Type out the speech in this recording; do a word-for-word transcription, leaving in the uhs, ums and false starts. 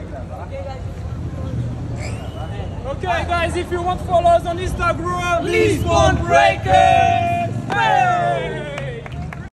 Okay guys, if you want to follow us on Instagram, Lisbon Breakers! Hey!